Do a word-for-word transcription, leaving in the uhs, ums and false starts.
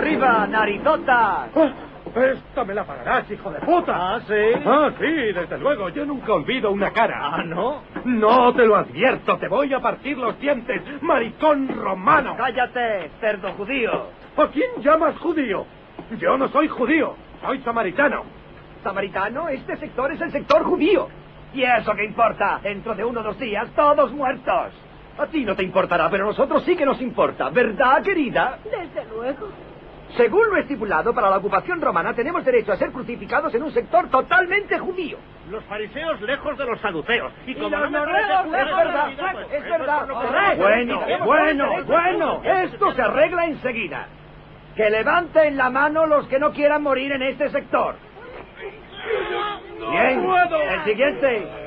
¡Arriba, narizotas! Ah, ¡esta me la pagarás, hijo de puta! ¿Ah, sí? Ah, sí, desde luego. Yo nunca olvido una cara. ¿Ah, no? No, te lo advierto. Te voy a partir los dientes, maricón romano. ¡Cállate, cerdo judío! ¿A quién llamas judío? Yo no soy judío. Soy samaritano. ¿Samaritano? Este sector es el sector judío. ¿Y eso qué importa? Dentro de uno o dos días, todos muertos. A ti no te importará, pero a nosotros sí que nos importa. ¿Verdad, querida? Desde luego. Según lo estipulado para la ocupación romana, tenemos derecho a ser crucificados en un sector totalmente judío. Los fariseos lejos de los saduceos. Y, Y como los no me noruegos, parece es justo, verdad, pues, es eso verdad. por lo que- Correcto. Bueno, bueno, bueno. Esto se arregla enseguida. Que levanten la mano los que no quieran morir en este sector. Bien, el siguiente.